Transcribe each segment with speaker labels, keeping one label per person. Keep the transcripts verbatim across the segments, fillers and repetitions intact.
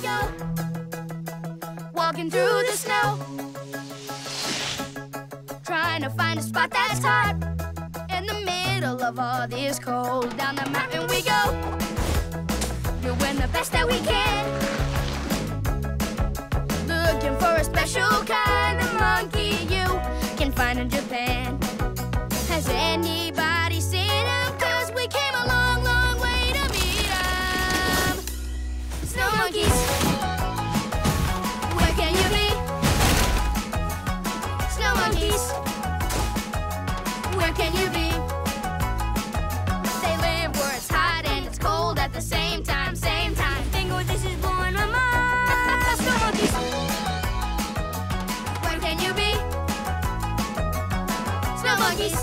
Speaker 1: go, walking through the snow, trying to find a spot that's hot in the middle of all this cold. Down the mountain we go, doing the best that we can, looking for a special kind of monkey you can find in Japan. Has anybody seen him? 'Cause we came a long, long way to meet him. Snow monkeys, where can you be? Snow monkeys, where can you be? They live where it's hot and it's cold at the same time, same time. Think what this is blowing my mind. Snow monkeys, where can you be? Snow monkeys,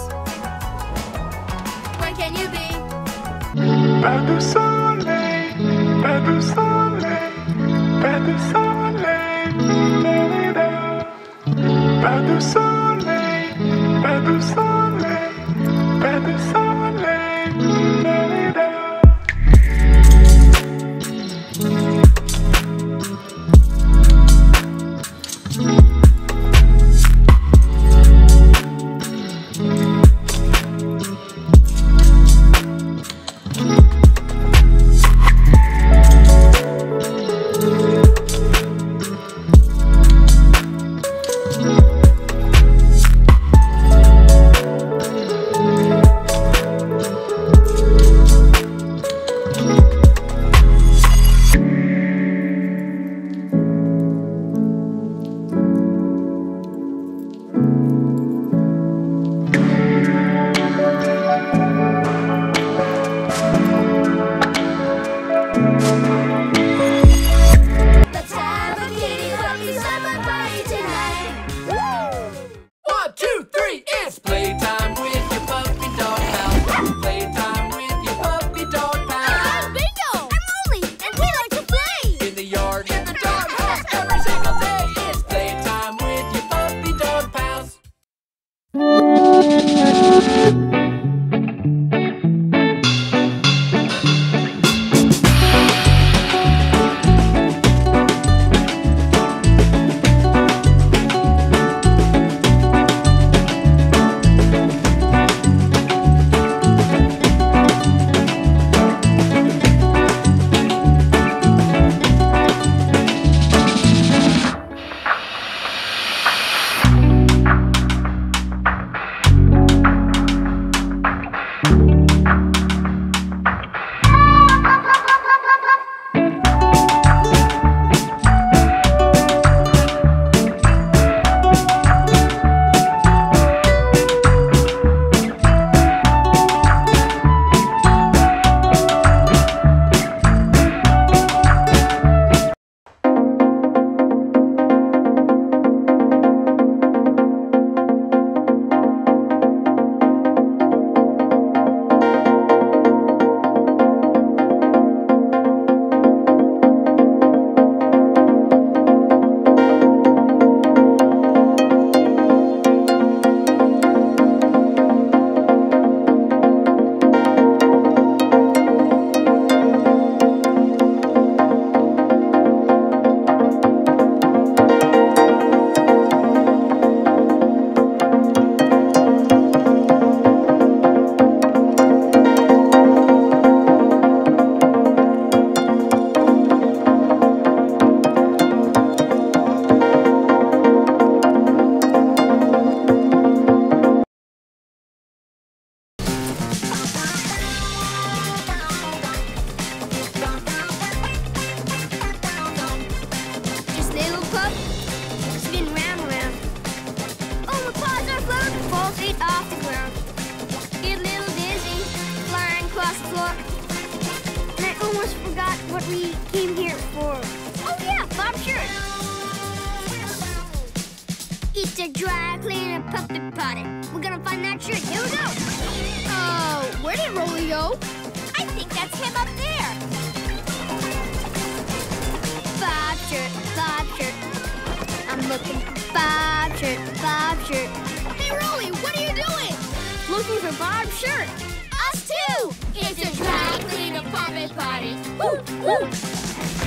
Speaker 1: where can you be?
Speaker 2: Pas de soleil, pas de soleil, pas de soleil, da-da-da. Pas de soleil, pas de soleil, pas de soleil, da-da-da.
Speaker 1: What we came here for. Oh yeah, Bob shirt. It's a dry cleaner puppet party. We're gonna find that shirt. Here we go. Oh, where did Rolly go? I think that's him up there. Bob shirt, Bob shirt. I'm looking for Bob shirt, Bob shirt. Hey Rolly, what are you doing? Looking for Bob's shirt. Us too. It's a dry cleaner puppet party. Woo, woo.